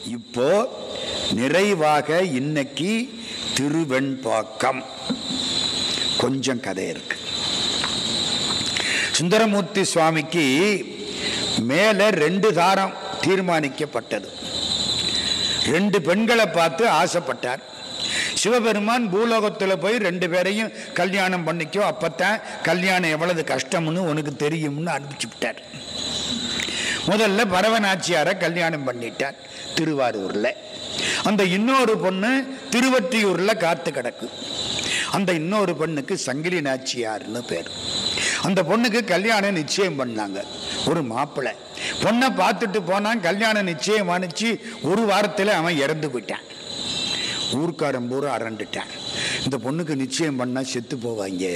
இப்போ நிறைவாக இன்னைக்கு திருவெண்பாக்கம் கொஞ்சம் கதை இருக்கு. சுந்தரமூர்த்தி சுவாமிக்கு மேல 2 தாரம் தீர்மானிக்கப்பட்டது. 2 பெண்களை பார்த்து ஆசைப்பட்டார். சிவபெருமான் பூலோகத்தில் போய் 2 பேரையும் கல்யாணம் பண்ணிக்கோ, அப்பத்தான் கல்யாணம் எவ்வளவு கஷ்டம்னு உனக்கு தெரியும்னு அனுப்பிச்சு விட்டார். முதல்ல பரவநாச்சியாரை கல்யாணம் பண்ணிட்டார் திருவாரூர்ல. அந்த இன்னொரு பொண்ணு திருவொற்றியூர்ல காத்து கிடக்கு. அந்த இன்னொரு பொண்ணுக்கு சங்கிலி நாச்சியார்னு பேர். அந்த பொண்ணுக்கு கல்யாணம் நிச்சயம் பண்ணாங்க. ஒரு மாப்பிள்ளை பொண்ணை பார்த்துட்டு போனான். கல்யாணம் நிச்சயம் ஆனிச்சு. 1 வாரத்தில் அவன் இறந்து போயிட்டான். ஊர்க்காரன் பூரா அரண்டுட்டான். இந்த பொண்ணுக்கு நிச்சயம் பண்ணா செத்து போவாங்க.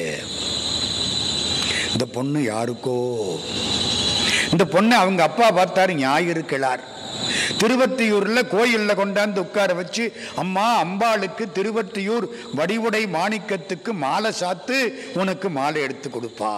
இந்த பொண்ணு யாருக்கோ. இந்த பொண்ணு அவங்க அப்பா பார்த்தாரு, ஞாயிறு கிழார். திருவொற்றியூர்ல கோயில்ல கொண்டாந்து உட்கார வச்சு, அம்மா அம்பாளுக்கு திருவொற்றியூர் வடிவுடை மாணிக்கத்துக்கு மாலை சாத்து, உனக்கு மாலை எடுத்து கொடுப்பா.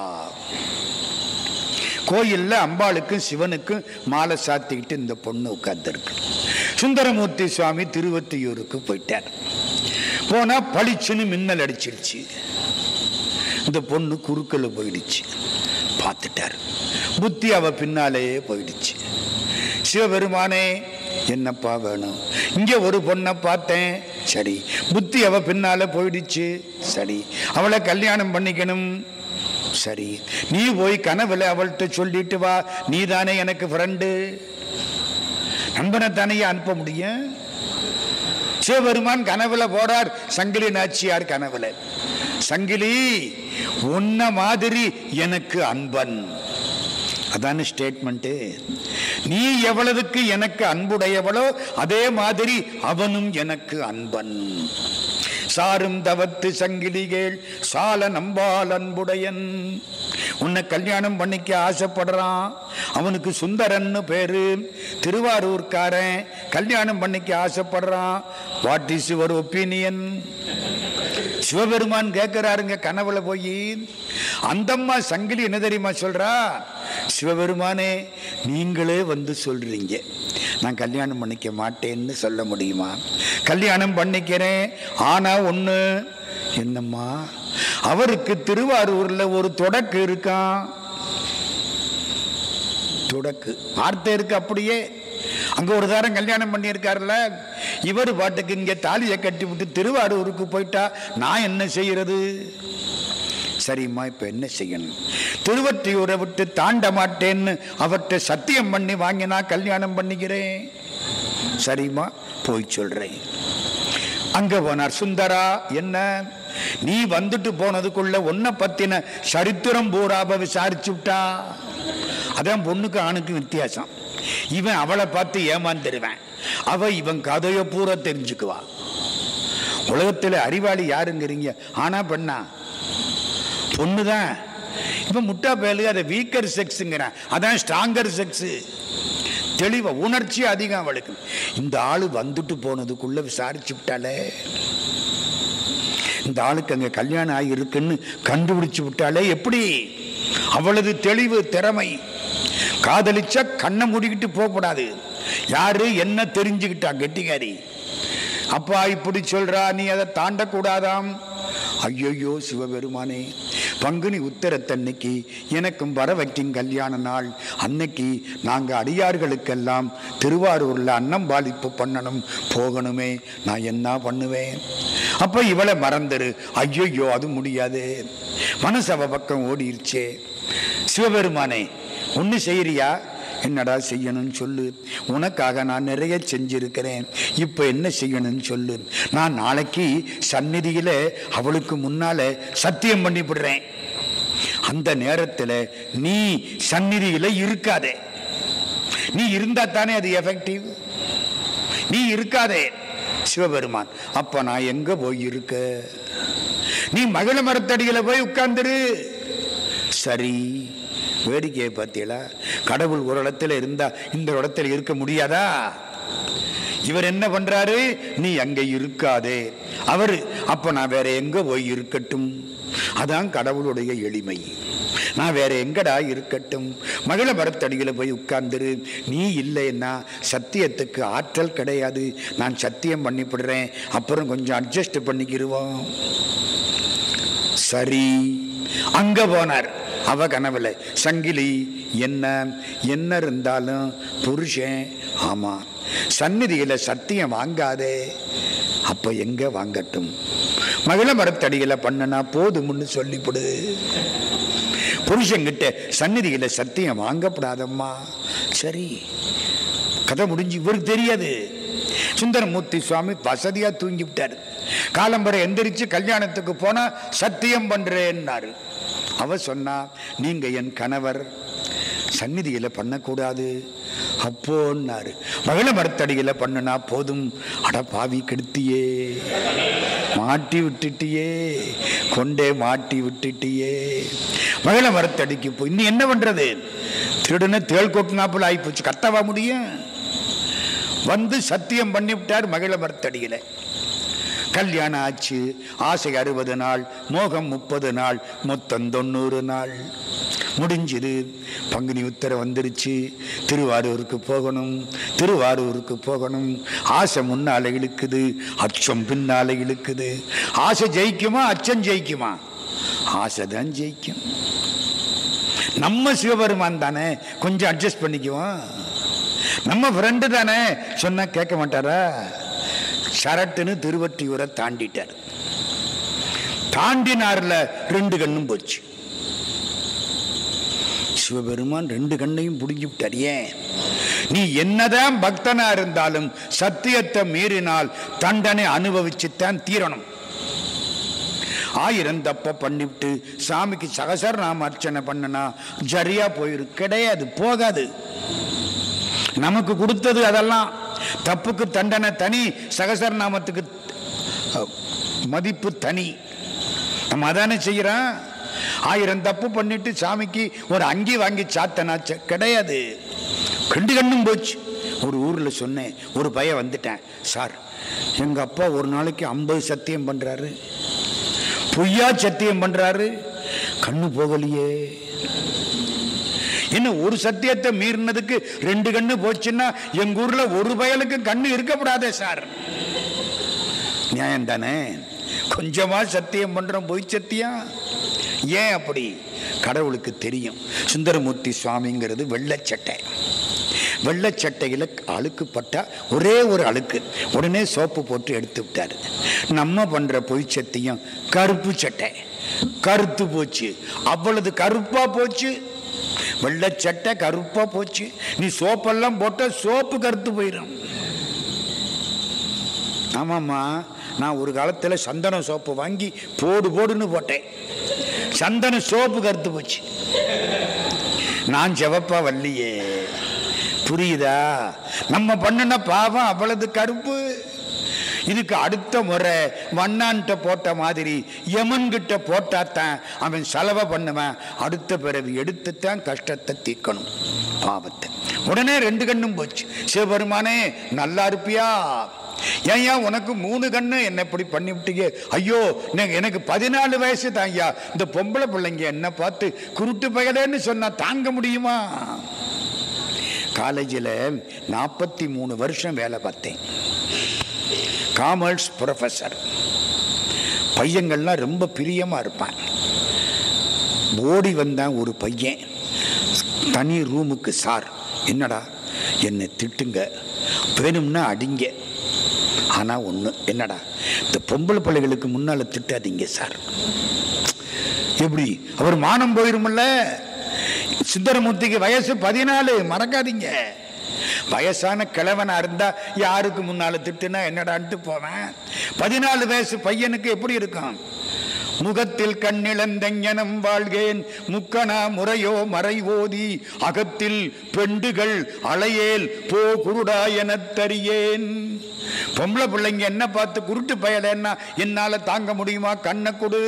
கோயில்ல அம்பாளுக்கும் சிவனுக்கும் மாலை சாத்திக்கிட்டு இந்த பொண்ணு உட்கார்ந்துருக்கு. சுந்தரமூர்த்தி சுவாமி திருவொற்றியூருக்கு போயிட்டார். போனா பளிச்சுன்னு மின்னல் அடிச்சிருச்சு. இந்த பொண்ணு குறுக்கல போயிடுச்சு. பார்த்துட்டார். புத்தி அவ பின்னாலேயே போயிடுச்சு. சிவபெருமானே என்னப்பா வேணும்? இங்க ஒரு பொண்ணை பார்த்தேன். சரி, புத்தி அவ பின்னால போயிடுச்சு. சரி, அவளை கல்யாணம் பண்ணிக்கணும். சரி, நீ போய் கனவுல அவள்கிட்ட சொல்லிட்டு வா, நீ தானே எனக்கு ஃப்ரெண்டு. நண்பனை தானே அனுப்ப முடியும். சிவபெருமான் கனவுல போறார். சங்கிலி நாச்சியார் கனவுல, சங்கிலி உன்ன மாதிரி எனக்கு அன்பன். அதான ஸ்டேட்மெண்ட். நீ எவ்வளவுக்கு எனக்கு அன்புடையவளோ அதே மாதிரி அவனும் எனக்கு அன்பன். சாரும் தவத்து சங்கிலிகள் சால நம்பால் அன்புடையன். உன்னை கல்யாணம் பண்ணிக்க ஆசைப்படுறான். அவனுக்கு சுந்தரன்னு பேரு. திருவாரூர்காரன் கல்யாணம் பண்ணிக்க ஆசைப்படுறான். What is your opinion? Sivaperuman கேட்கிறாருங்க கனவுல போய். அந்தம்மா சங்கிலி என்ன தெரியுமா சொல்றா? சிவபெருமானே, நீங்களே வந்து சொல்றீங்க நான் கல்யாணம் பண்ணிக்க மாட்டேன்னு சொல்ல முடியுமா? கல்யாணம் பண்ணிக்கிறேன். ஆனா ஒண்ணு, என்னம்மா? அவருக்கு திருவாரூர்ல ஒரு தொடக்கு இருக்கான். தொடக்கு வார்த்தை இருக்கு. அப்படியே அங்க ஒரு தாரம் கல்யாணம் பண்ணியிருக்காருல்ல. இவர் பாட்டுக்கு இங்க தாலியை கட்டி விட்டு திருவாரூருக்கு போயிட்டா நான் என்ன செய்யறது? சரிம்மா, இப்ப என்ன செய்யணும்? திருவொற்றியூரை விட்டு தாண்ட மாட்டேன்னு அவர்கிட்ட சத்தியம் பண்ணி வாங்கினா கல்யாணம் பண்ணிக்கிறேன். சரிம்மா, போய் சொல்றேன். அங்க போனார். சுந்தரா, என்ன நீ வந்துட்டு போனதுக்குள்ள உன்னை பத்தின சரித்திரம் பூராப விசாரிச்சு விட்டா. அதான் பொண்ணுக்கு ஆணுக்கு வித்தியாசம். இவன் அவளை பார்த்து ஏமாந்துருவேன், அவ இவன் கதைய பூரா தெரிஞ்சுக்குவா. உலகத்துல அறிவாளி யாருங்கிறீங்க? ஆனா பெண்ணா? பொண்ணுதான். இப்ப முட்டா பேலு அதை வீக்கர் செக்ஸுங்கிறான். அதான் ஸ்ட்ராங்கர் செக்ஸ். தெளிவா உணர்ச்சி அதிகம் அவளுக்கு. இந்த ஆளு வந்துட்டு போனதுக்குள்ள விசாரிச்சு விட்டாலே, இந்த ஆளுக்கு அங்க கல்யாணம் ஆகிருக்குன்னு கண்டுபிடிச்சு விட்டாலே எப்படி? அவளது தெளிவு திறமை. காதலிச்சா கண்ணை மூடிக்கிட்டு போகக்கூடாது. யாரு என்ன தெரிஞ்சுக்கிட்டா கெட்டிகாரி. அப்பா இப்படி சொல்றா, நீ அதை தாண்டக்கூடாதாம். ஐயோ சிவபெருமானே, பங்குனி உத்தரத்தன்னைக்கு எனக்கும் வரவைக்கும் கல்யாண நாள். அன்னைக்கு நாங்கள் அடியார்களுக்கெல்லாம் திருவாரூரில் அன்னம்பாளிப்பு பண்ணணும், போகணுமே. நான் என்ன பண்ணுவேன்? அப்போ இவளை மறந்துரு. ஐயோ அது முடியாது. மனசவ பக்கம் ஓடிருச்சே. சிவபெருமானே, ஒன்று செய்யறியா? என்னடா செய்யணும்னு சொல்லு. உனக்காக நான் நிறைய செஞ்சிருக்கிறேன். இப்போ என்ன செய்யணும்னு சொல்லு. நான் நாளைக்கு சந்நிதியில் அவளுக்கு முன்னால சத்தியம் பண்ணிவிடுறேன். அந்த நேரத்தில் நீ சந்நிதியில் இருக்காதே. நீ இருந்தா தானே அது எஃபெக்டிவ். நீ இருக்காதே. சிவபெருமான், அப்ப நான் எங்க போய் இருக்க? நீ மகிழ மரத்தடியில் போய் உட்கார்ந்துரு. சரி, வேடிக்கையை பார்த்தீங்களா? கடவுள் ஒரு இடத்துல இருந்தா இந்த இடத்துல இருக்க முடியாதா? இவர் என்ன பண்றாரு? நீ அங்க இருக்காதே. அவரு அப்ப நான் வேற எங்க போய் இருக்கட்டும். அதான் கடவுளுடைய எளிமை. நான் வேற எங்கடா இருக்கட்டும், மகிழ மரத்தடியில் போய் உட்கார்ந்துரு. நீ இல்லைன்னா சத்தியத்துக்கு ஆற்றல் கிடையாது. நான் சத்தியம் பண்ணிவிடுறேன், அப்புறம் கொஞ்சம் அட்ஜஸ்ட் பண்ணிக்கிடுவோம். சரி, அங்க போனார். அவ கனவுல சங்கிலி என்ன என்ன இருந்தாலும் புருஷன். ஆமா, சந்நிதியில சத்தியம் வாங்காதே. அப்ப எங்க வாங்கட்டும்? மகிழ மரத்தடியில பண்ணனா போதும்னு சொல்லிவிடு. புருஷங்கிட்ட சந்நிதியில சத்தியம் வாங்கப்படாதம்மா. சரி, கதை முடிஞ்சு. இவருக்கு தெரியாது. சுந்தரமூர்த்தி சுவாமி வசதியா தூங்கி விட்டார். காலம்பரை எந்திரிச்சு கல்யாணத்துக்கு போனா சத்தியம் பண்றேன்னாரு. அவ சொன்னா, நீங்க என் கணவர், சந்நிதியில பண்ணக்கூடாது. அப்போன்னாரு. மகிழ மரத்தடியில பண்ணுனா போதும். அட பாவி, கெடுத்தியே, மாட்டி விட்டுட்டியே, கொண்டே மாட்டி விட்டுட்டியே. மகிழ மரத்தடிக்கு போய் இன்னும் என்ன பண்றது? திருடுன தேள் கொட்டினாப்புல ஆயிப்போச்சு. கத்தவா முடியும்? வந்து சத்தியம் பண்ணி விட்டார் மகிழ மரத்தடியில. கல்யாணம் ஆச்சு. ஆசை 60 நாள், மோகம் 30 நாள், மொத்தம் 90 நாள் முடிஞ்சுது. பங்குனி உத்தர வந்துருச்சு. திருவாரூருக்கு போகணும், திருவாரூருக்கு போகணும். ஆசை முன்னால இழுக்குது, அச்சம் பின்னால இழுக்குது. ஆசை ஜெயிக்குமா, அச்சம் ஜெயிக்குமா? ஆசைதான் ஜெயிக்கும். நம்ம சிவபெருமான் தானே, கொஞ்சம் அட்ஜஸ்ட் பண்ணிக்குவோம். நம்ம ஃப்ரெண்டு தானே, சொன்னா கேட்க மாட்டாரா? சரட்டுன்னு திருவற்றியூரை தாண்டிட்டார். தாண்டினார்ல 2 கண்ணும் போச்சு. சிவபெருமான் 2 கண்ணையும் புடுங்கி விட்டார். ஏன்? நீ என்னதான் பக்தனா இருந்தாலும் சத்தியத்தை மீறினால் தண்டனை அனுபவிச்சுத்தான் தீரணும். 1000 தப்ப பண்ணிவிட்டு சாமிக்கு சகசரநாம அர்ச்சனை பண்ணனா ஜரியா போயிரு. கிடையாது, போகாது. நமக்கு கொடுத்தது அதெல்லாம். தப்புக்கு தண்டனை தனி, சகசரநாமத்துக்கு மதிப்பு தனி. நம்ம அதானே செய்யறோம். 1000 தப்பு பண்ணிட்டு சாமிக்கு ஒரு அங்கி வாங்கி சாத்தனாச்சு. கிடையாது, 2 கண்ணும் போச்சு. ஒரு ஊர்ல சொன்னேன், ஒரு பையன் வந்துட்டேன். சார், எங்க அப்பா ஒரு நாளைக்கு 50 சத்தியம் பண்றாரு, பொய்யா சத்தியம் பண்றாரு, கண்ணு போகலையே. என்ன, ஒரு சத்தியத்தை மீறினதுக்கு 2 கண்ணு போச்சுன்னா எங்க ஊர்ல ஒரு பயலுக்கு கண்ணு இருக்கப்படாதே சார். நியாயம் தானே? கொஞ்சமா சத்தியம் பண்றோம், பொய் சத்தியம். ஏன் அப்படி? கடவுளுக்கு தெரியும். சுந்தரமூர்த்தி சுவாமிங்கிறது வெள்ளச்சட்டை. வெள்ளச்சட்டையில் அழுக்கு பட்டா ஒரே ஒரு அழுக்கு, உடனே சோப்பு போட்டு எடுத்து விட்டாரு. நம்ம பண்ற பொய் சத்தியம் கருப்பு சட்டை, கருத்து போச்சு. அவ்வளவு கருப்பா போச்சு. வெள்ளச்சட்டை கருப்பா போச்சு. நீ சோப்பெல்லாம் போட்ட சோப்பு கருத்து போயிடும். ஆமாம்மா, நான் ஒரு காலத்துல சந்தன சோப்பு வாங்கி போடுன்னு போட்டேன். சந்தன சோப்பு கருத்து போச்சு. நான் செவப்பா வள்ளியே. புரியுதா? நம்ம பண்ணுன பாவம் அவ்வளவு கருப்பு. இதுக்கு அடுத்த முறை வண்ணான்ட்ட போட்ட மாதிரி யமன் கிட்ட போட்டாத்தான் அவன் செலவை பண்ணுவான். அடுத்த பிறவி எடுத்துத்தான் கஷ்டத்தை தீர்க்கணும், பாவத்தை. உடனே 2 கண்ணும் போச்சு. சிவபெருமானே, நல்லா இருப்பியா? ஏயா உனக்கு 3 கண்ணு, என்ன இப்படி பண்ணி விட்டீங்க? ஐயோ, எனக்கு 14 வயசு தான் ஐயா. இந்த பொம்பளை பிள்ளைங்க என்ன பார்த்து குருட்டு பயலேன்னு சொன்னா தாங்க முடியுமா? காலேஜில் 43 வருஷம் வேலை பார்த்தேன். Commerce professor. பையங்கள்லாம் ரொம்ப பிரியமா இருப்பான். ஓடி வந்தான் ஒரு பையன் தனி ரூமுக்கு. சார், என்னடா, என்னை திட்டுங்க, வேணும்னா அடிங்க, ஆனா ஒண்ணு, என்னடா, இந்த பொம்பளை பிள்ளைகளுக்கு முன்னால திட்டாதீங்க சார். எப்படி? அவர் மானம் போயிருமில்ல. சுந்தரமூர்த்திக்கு வயசு 14, மறக்காதீங்க. வயசான கிழவனா இருந்தா யாருக்கு முன்னால திட்டுனா என்னடான்ட்டு போவேன். 14 வயசு பையனுக்கு எப்படி இருக்கும்? முகத்தில் கண்ணிழந்தஞனம் வாழ்கேன் முக்கணா முறையோ மறைவோதி அகத்தில் பெண்டுகள் அலையேல் போ குருடா எனத் தறியேன். பொம்பளை பிள்ளைங்க என்ன பார்த்து குருட்டு பயலன்னா என்னால தாங்க முடியுமா? கண்ணை கொடு.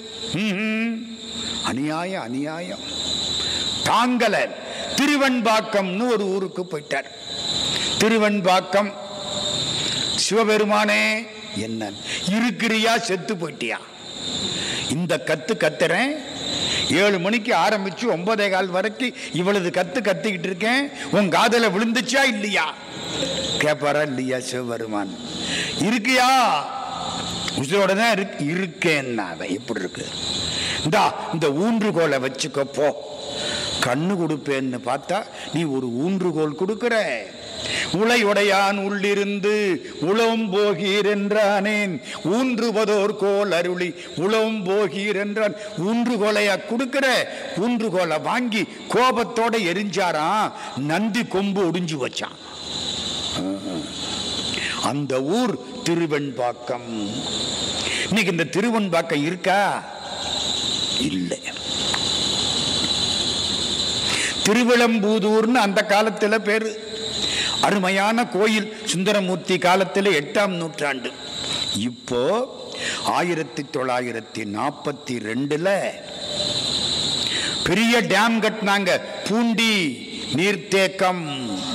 அநியாயம், அநியாயம் தாங்கல. திருவெண்பாக்கம்னு ஒரு ஊருக்கு போயிட்டார். திருவெண்பாக்கம். சிவபெருமானே, என்ன இருக்கிறியா, செத்து போயிட்டியா? இந்த கத்து கத்துறேன், 7 மணிக்கு ஆரம்பிச்சு 9:15 வரைக்கும் இவ்வளவு கத்திக்கிட்டு இருக்கேன், உன் காதல விழுந்துச்சா இல்லையா கேப்பாரா இல்லையா சிவபெருமான்? இருக்கியா? உசுரோட தான் இருக்கேன்னா எப்படி இருக்கு? இந்த ஊன்றுகோலை வச்சுக்க போ, கண்ணு கொடுப்பேன்னு பார்த்தா நீ ஒரு ஊன்றுகோல் கொடுக்கிற. உளையுடையான் உள்ளிருந்து உளவும் போகீர் என்றானேன், ஊன்றுவதோர் கோல் அருளி உளவும் போகீர் என்றான். ஊன்றுகோலையா கொடுக்கிற? ஊன்றுகோலை வாங்கி கோபத்தோட எரிஞ்சாராம், நந்தி கொம்பு ஒடிஞ்சு வச்சான். அந்த ஊர் திருவெண்பாக்கம். இன்னைக்கு இந்த திருவெண்பாக்கம் இருக்கா? இல்லை. திருவிளம்பூதூர்னு அந்த காலத்தில் பேரு. அருமையான கோயில், சுந்தரமூர்த்தி காலத்தில் 8ஆம் நூற்றாண்டு. இப்போ 1942 பெரிய டேம் கட்டினாங்க, பூண்டி நீர்த்தேக்கம்.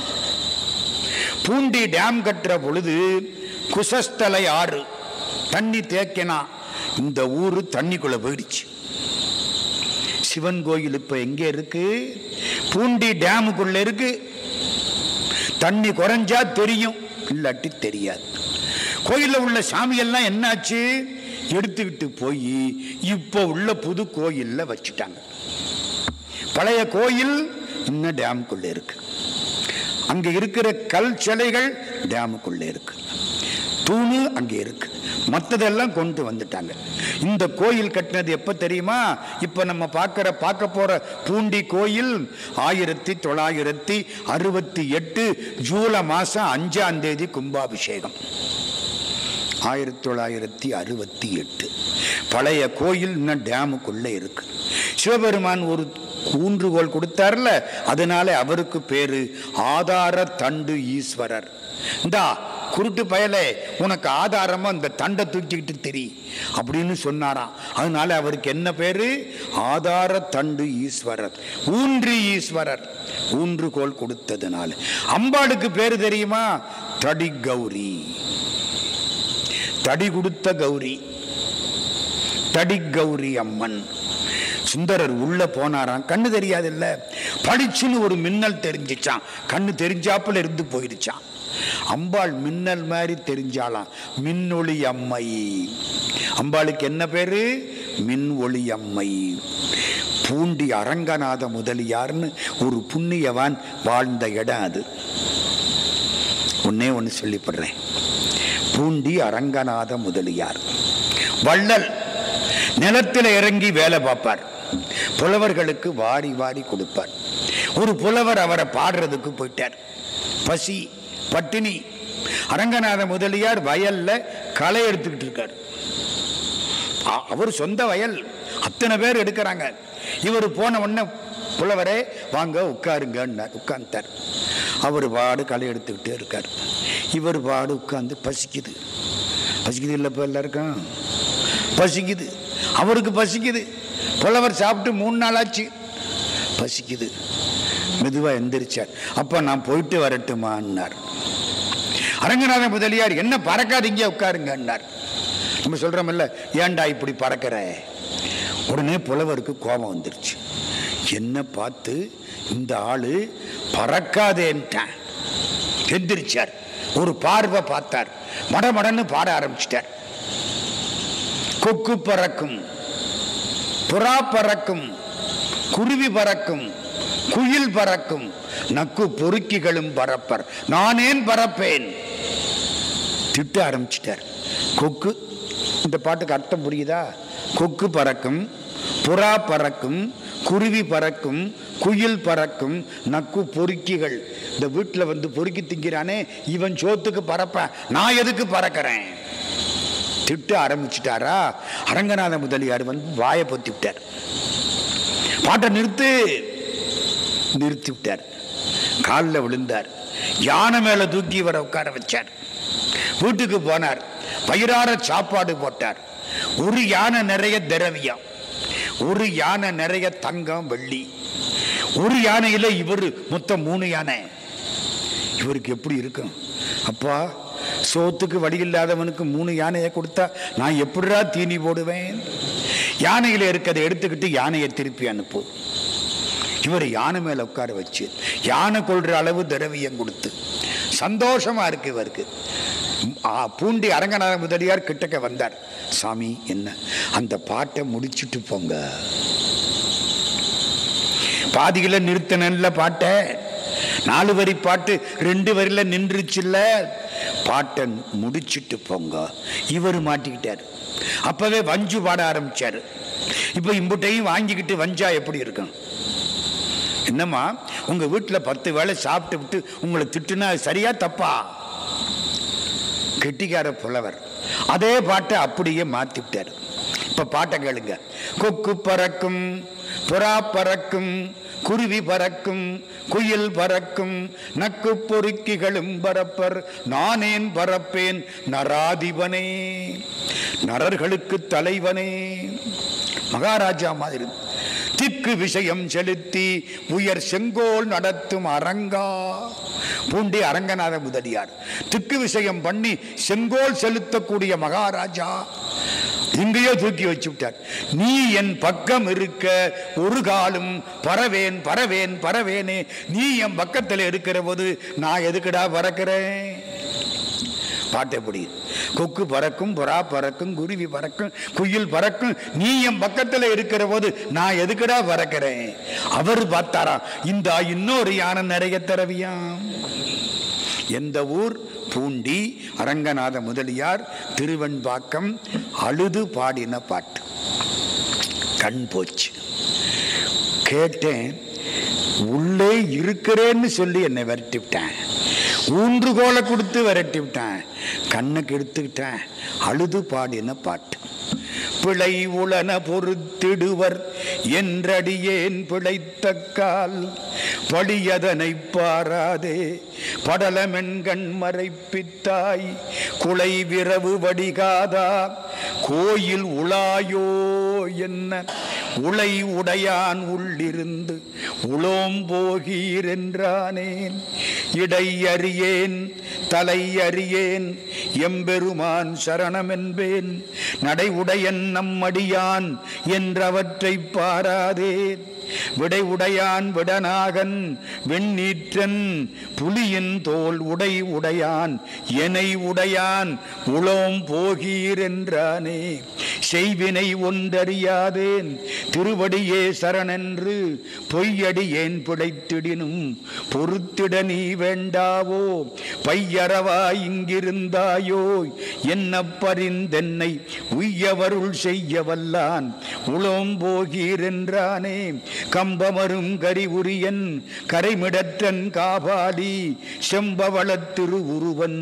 பூண்டி டேம் கட்டுற பொழுது குசஸ்தலை ஆறு தண்ணி தேக்கினா இந்த ஊரு தண்ணிக்குள்ள போயிடுச்சு. சிவன் கோயில் இப்ப எங்க இருக்கு? பூண்டி டேமுக்குள்ள இருக்கு. தண்ணி குறைஞ்சா தெரியும், இல்லாட்டி தெரியாது. கோயில்ல உள்ள சாமியெல்லாம் என்னாச்சு? எடுத்துக்கிட்டு போய் இப்போ உள்ள புது கோயில்ல வச்சுட்டாங்க. பழைய கோயில் இன்னும் டேமுக்குள்ள இருக்கு. அங்க இருக்கிற கல் சிலைகள் டேமுக்குள்ள இருக்கு, தூணு அங்கே இருக்கு, மற்றதெல்லாம் கொண்டு வந்துட்டாங்க. இந்த கோயில் கட்டினது எப்ப தெரியுமா? இப்ப நம்ம பார்க்க போற பூண்டி கோயில் 1968 ஜூலை மாசம் 5ஆம் தேதி கும்பாபிஷேகம். 1968 பழைய கோயில் இன்னும் டேமுக்குள்ள இருக்கு. சிவபெருமான் ஒரு ஊன்றுகோல் கொடுத்தார்ல, அதனால அவருக்கு பேரு ஆதார தண்டு ஈஸ்வரர். இந்தா குருட்டு பயலே, உனக்கு ஆதாரமா இந்த தண்டை தூக்கிக்கிட்டு தெரி அப்படின்னு சொன்னாராம். அதனால அவருக்கு என்ன பேரு? ஆதார தண்டு ஈஸ்வரர், ஊன்றி ஈஸ்வரர். ஊன்றுகோல் கொடுத்ததுனால. அம்பாளுக்கு பேரு தெரியுமா? தடி கௌரி, தடி கொடுத்த கௌரி, தடி கௌரி அம்மன். சுந்தரர் உள்ள போனாராம், கண்ணு தெரியாது இல்ல, படிச்சுன்னு ஒரு மின்னல் தெரிஞ்சிச்சான், கண்ணு தெரிஞ்சாப்புல இருந்து போயிடுச்சான். அம்பாள் மின்னல் மாதிரி தெரிஞ்சாலாம், மின்னொளி அம்மை. அம்பாளுக்கு என்ன பேரு? மின் ஒளி அம்மை. பூண்டி அரங்கநாத முதலியார்னு ஒரு புண்ணியவான் வாழ்ந்த இடம் அது. ஒன்னே ஒன்று சொல்லிப்படுறேன். பூண்டி அரங்கநாத முதலியார் வள்ளல், நிலத்தில் இறங்கி வேலை பார்ப்பார், புலவர்களுக்கு வாரி வாரி கொடுப்பார். ஒரு புலவர் அவரை பாடுறதுக்கு போயிட்டார், பசி பட்டினி. அரங்கநாத முதலியார் வயல்ல களை எடுத்துக்கிட்டு இருக்கார். அவர் சொந்த வயல், அத்தனை பேர் எடுக்கிறாங்க. இவர் போன உடனே புலவரே வாங்க உட்காருங்க உட்கார்ந்தார். அவர் பாடு களை எடுத்துக்கிட்டே இருக்கார். இவர் பாடு உட்கார்ந்து பசிக்குது. பசிக்குது இல்லப்ப எல்லாருக்கும் பசிக்குது, அவருக்கு பசிக்குது. புலவர் சாப்பிட்டு 3 நாள் ஆச்சு, பசிக்குது. மெதுவா எந்திரிச்சார். அப்ப நான் போயிட்டு வரட்டுமான்னார். அரங்கநாத முதலியார் என்ன பறக்காதீங்க உட்காருங்கன்னார். நம்ம சொல்றோம்ல, ஏன்டா இப்படி பறக்கிற? உடனே புலவருக்கு கோபம் வந்துருச்சு. என்ன பார்த்து இந்த ஆளு பறக்காதேன்ட்டான். எந்திரிச்சார், ஒரு பார்வை பார்த்தார், மடமடன்னு பாட ஆரம்பிச்சிட்டார். கொக்கு பறக்கும், புறா பறக்கும், குருவி பறக்கும், குயில் பறக்கும், நக்கு பொறுக்கிகளும் பறப்பர், நானேன் பறப்பேன். திட்ட ஆரம்பிச்சிட்டார். கொக்கு, இந்த பாட்டுக்கு அர்த்தம் புரியுதா? கொக்கு பறக்கும், புறா பறக்கும், குருவி பறக்கும், குயில் பறக்கும், நக்கு பொறுக்கிகள். இந்த வீட்டில் வந்து பொறுக்கி திங்கிறானே இவன் சோத்துக்கு பறப்பேன், நான் எதுக்கு பறக்கிறேன்? திட்ட ஆரம்பிச்சுட்டாரா? அரங்கநாத முதலியார் வந்து வாயை பொத்தி விட்டார். பாட்டை நிறுத்தி விட்டார். காலில் விழுந்தார். யானை மேல தூக்கி வர உட்கார வச்சார். வீட்டுக்கு போனார். பயிரார சாப்பாடு போட்டார். ஒரு யானை நிறைய திரவியம், ஒரு யானை நிறைய தங்கம் வெள்ளி, ஒரு யானையில இவர் மொத்தம் 3 யானை. இவருக்கு எப்படி இருக்கும்? அப்பா, சோத்துக்கு வழி இல்லாதவனுக்கு 3 யானையை கொடுத்தா நான் எப்படிடா தீனி போடுவேன்? யானையில இருக்கிறத எடுத்துக்கிட்டு யானையை திருப்பி அனுப்பு. இவர் யானை மேல உட்கார வச்சு யானை கொள்ற அளவு திரவியம் கொடுத்து சந்தோஷமா இருக்கு இவருக்கு. பூண்டி அரங்கநாத முதலியார் கிட்டக்க வந்தார். சாமி, என்ன அந்த பாட்டை முடிச்சுட்டு போங்க, பாதியில நிறுத்த, நல்ல பாட்டை 4 வரி பாட்டு 2 வரியில நின்றுச்சுல்ல, பாட்டை முடிச்சுட்டு போங்க. இவர் மாட்டிக்கிட்டார். அப்பவே வஞ்சு பாட ஆரம்பிச்சாரு. இப்ப இம்புட்டையும் வாங்கிக்கிட்டு வஞ்சா எப்படி இருக்கும்? என்னம்மா, உங்க வீட்டுல 10 வேளை சாப்பிட்டு விட்டு உங்களை திட்டுனா சரியா தப்பா? கெட்டிக்கார புலவர் அதே பாட்டை அப்படியே மாத்திட்டார். இப்ப பாட்டை கேளுங்க. கொக்கு பறக்கும், புறா பறக்கும், குருவி பறக்கும், குயில் பறக்கும், நக்கு பொறுக்கிகளும் பரப்பர், நானேன் பரப்பேன் நராதிபனே, நரர்களுக்கு தலைவனே. மகாராஜா மாதிரி திக்கு விஷயம் செலுத்தி உயர் செங்கோல் நடத்தும் அரங்கா. பூண்டி அரங்கநாத முதலியார் திக்கு விஷயம் பண்ணி செங்கோல் செலுத்தக்கூடிய மகாராஜா எங்கேயோ தூக்கி வச்சு விட்டார். நீ என் பக்கம் இருக்க ஒரு காலம் பறவேன் பறவேன் பறவேனே, நீ என் பக்கத்தில் இருக்கிற போது நான் எதுக்குடா பறக்கிறேன்? பாட்டு எப்படி? கொக்கு பறக்கும், புறா பறக்கும், குருவி பறக்கும், குயில் பறக்கும், நீ என் பக்கத்தில் இருக்கிற போது நான் எதுக்குடா பறக்கிறேன்? அவர் பார்த்தாரா, இந்த இன்னொரு யானை நிறைய தரவியாம். எந்த ஊர்? பூண்டி அரங்கநாத முதலியார் திருவெண்பாக்கம் அழுது பாடின பாட்டு. கண் போச்சு. கேட்டேன், உள்ளே இருக்கிறேன்னு சொல்லி என்னை விரட்டி விட்டேன், ஊன்றுகோலை கொடுத்து விரட்டி விட்டேன், கண்ணுக்கு எடுத்துக்கிட்டேன். அழுது பாடின பாட்டு. பிழை உளன பொறுத்திடுவர் என்றடியேன் பிழைத்தக்கால் பழியதனை பாராதே படலமென்கண் மறைப்பித்தாய் குலை விரவு வடிகாதா கோயில் உளாயோ என்ன உளை உடையான் உள்ளிருந்து உளோம் போகீர் என்றானேன். இடை அறியேன் தலை அறியேன் எம்பெருமான் சரணம் என்பேன் நடை உடையன் நம்மடியான் என்றவற்றை பாராதேன். விடை உடையான் விடனாகன் வெண்ணீற்றன் புலியின் தோல் உடை உடையான் எனை உடையான் உளோம் போகீர் என்றானே. செய்வினை ஒன்றறியாதேன் திருவடியே சரணென்று பொய்யடியேன் பிழைத்திடினும் பொறுத்திட நீ வேண்டாவோ பையறவாய் இங்கிருந்தாயோ என்ன பரிந்தென்னை உய்யவருள் செய்ய வல்லான் உளோம் போகீர் என்றானே. கம்பமரும் கரிவுரியன் கரைமிடற்றன் காபாலி செம்பவளத் திருவுருவன்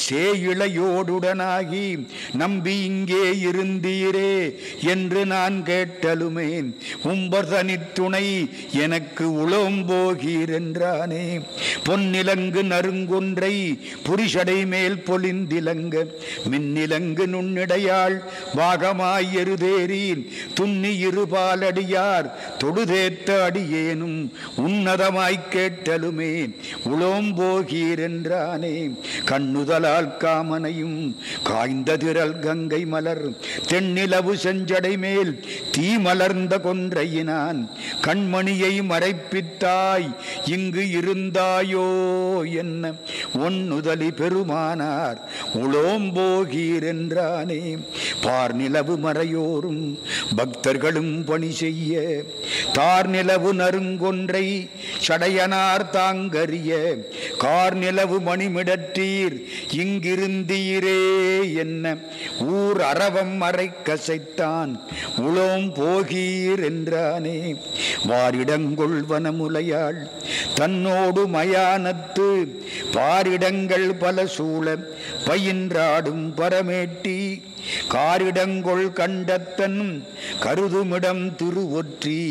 சேயிளையோடுடனாகி நம்பி இங்கே இருந்தீரே என்று நான் கேட்டலுமே உம்பர் தனித்துணை எனக்கு உளோம் போகீர் என்றானே. பொன்னிலங்கு நறுங்கொன்றை புரிஷடை மேல் பொலிந்திலங்க மின்னிலங்கு நுண்ணிடையாள் வாகமாய் எருதேறி துண்ணி இருபாலடியார் தொடுதேத்த அடியேனும் உன்னதமாய் கேட்டலுமே உளோம் போகீர் என்றானே. கண்ணுதலால் காமனையும் காய்ந்த திரள் கங்கை மலர் தென்னிலவு செஞ்சடை மேல் தீ மலர்ந்த கொன்றையினான் கண்மணியை மறைப்பித்தாய் இங்கு இருந்தாயோ என்ன ஒன்னுதலி பெருமானார் உளோம் போகீர் என்றானே. பார் நிலவு மறையோரும் பக்தர்களும் பணி செய்ய தார் நிலவு நறுங்கொன்றை சடையனார் தாங்கரிய கார் நிலவு மணிமிடற்றீர் இங்கிருந்தீரே என்ன ஊர் அரவம் மறை கசைத்தான் உளோம் போகீர் என்றானே. வாரிடங்கொள் வனமுலையாள் தன்னோடு மயானத்து பாரிடங்கள் பல சூழ பயின்றாடும் பரமேட்டி காரிடங்கொள் கண்டத்தன் கருதுமிடம் திருவொற்றி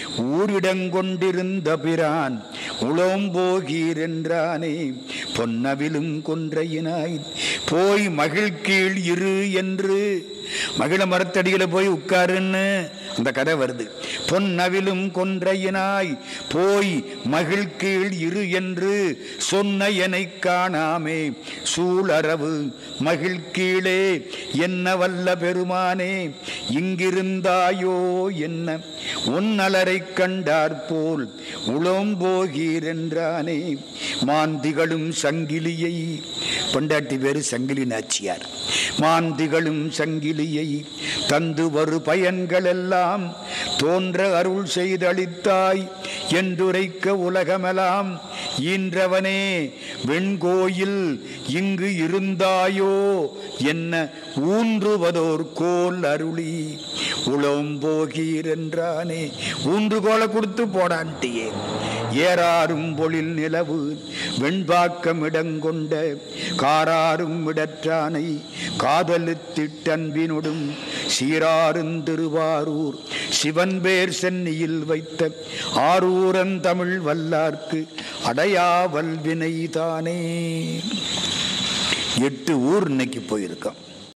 ஊரிடங்கொண்டிருந்த பிரான் உளோம் போகீர் என்றானே. பொன்னவிலும் கொன்றையினாய் போய் மகிழ் கீழ் இரு என்று மகிழ மரத்தடியில போய் உட்காருன்னு அந்த கதை வருது. பொன்னவிலும் கொன்றையினாய் போய் மகிழ் கீழ் இரு என்று சொன்ன என்னை காணாமே சூழரவு மகிழ் கீழே என்ன வல்ல பெருமானே இங்கிருந்தாயோ என்ன உன்னலரை கண்டாற்போல் உளம்போகீரென்றானே. மாந்திகளும் சங்கிலியை, பொண்டாட்டி பேரு சங்கிலி நாச்சியார், மாந்திகளும் சங்கிலியை தந்து வரு பயன்கள் எல்லாம் தோன்ற அருள் செய்தளித்தாய் என்றுரைக்க உலகமெல்லாம் ஈன்றவனே வெண்கோயில் இங்கு இருந்தாயோ என்ன ஊன்றுவதோர் கோல் அருளி உளம்போகீரென்றானே. ஊன்றுகோலை கொடுத்து போடான்ட்டியே. ஏறாரும் பொழில் நிலவு வெண்பாக்கம் இடங்கொண்ட காராரும் இடற்றானை காதலித்திட்டன்பினொடும் சீராரும் திருவாரூர் சிவன் பேர் சென்னியில் வைத்த ஆரூரன் தமிழ் வல்லார்க்கு அடையாவல் வினைதானே. 8 ஊர் இன்னைக்கு போயிருக்கோம்.